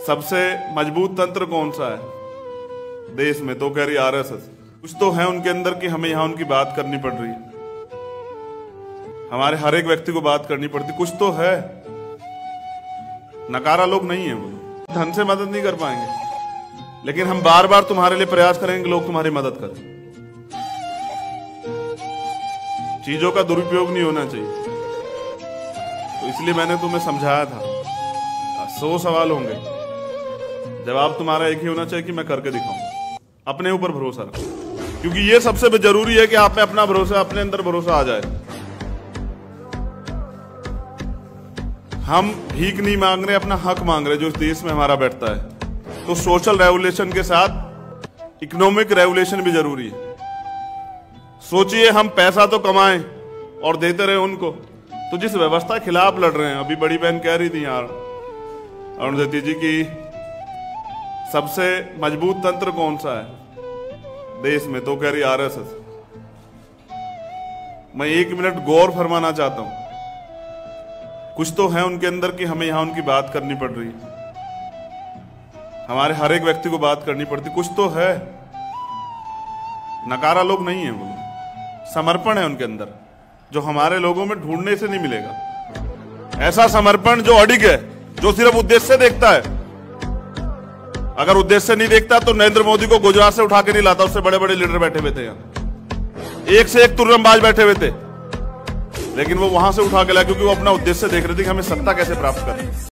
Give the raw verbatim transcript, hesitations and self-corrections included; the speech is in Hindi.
सबसे मजबूत तंत्र कौन सा है देश में? तो कह रही आरएसएस। कुछ तो है उनके अंदर कि हमें यहाँ उनकी बात करनी पड़ रही है, हमारे हर एक व्यक्ति को बात करनी पड़ती। कुछ तो है, नकारा लोग नहीं है, वो धन से मदद नहीं कर पाएंगे, लेकिन हम बार बार तुम्हारे लिए प्रयास करेंगे कि लोग तुम्हारी मदद करें। चीजों का दुरुपयोग नहीं होना चाहिए, तो इसलिए मैंने तुम्हें समझाया था। सौ सवाल होंगे, जवाब तुम्हारा एक ही होना चाहिए कि मैं करके दिखाऊं। अपने ऊपर भरोसा रखो, क्योंकि ये सबसे जरूरी है कि आप में अपना भरोसा, अपने अंदर भरोसा आ जाए। हम भीख नहीं मांग रहे, अपना हक मांग रहे जो इस देश में हमारा बैठता है। तो सोशल रेवोल्यूशन के साथ इकोनॉमिक रेवोल्यूशन भी जरूरी है। सोचिए, हम पैसा तो कमाएं और देते रहे उनको, तो जिस व्यवस्था के खिलाफ लड़ रहे हैं, अभी बड़ी बहन कह रही थी यार अरुणधति जी की सबसे मजबूत तंत्र कौन सा है देश में? तो कह रही आरएसएस। मैं एक मिनट गौर फरमाना चाहता हूं। कुछ तो है उनके अंदर कि हमें यहां उनकी बात करनी पड़ रही है, हमारे हर एक व्यक्ति को बात करनी पड़ती। कुछ तो है, नकारा लोग नहीं है, वो समर्पण है उनके अंदर जो हमारे लोगों में ढूंढने से नहीं मिलेगा। ऐसा समर्पण जो अडिग है, जो सिर्फ उद्देश्य से देखता है। अगर उद्देश्य से नहीं देखता तो नरेंद्र मोदी को गुजरात से उठा के नहीं लाता। उससे बड़े बड़े लीडर बैठे हुए थे यहाँ, एक से एक तुर्रमबाज बैठे हुए थे, लेकिन वो वहां से उठा के लाया क्योंकि वो अपना उद्देश्य से देख रहे थे कि हमें सत्ता कैसे प्राप्त करनी है।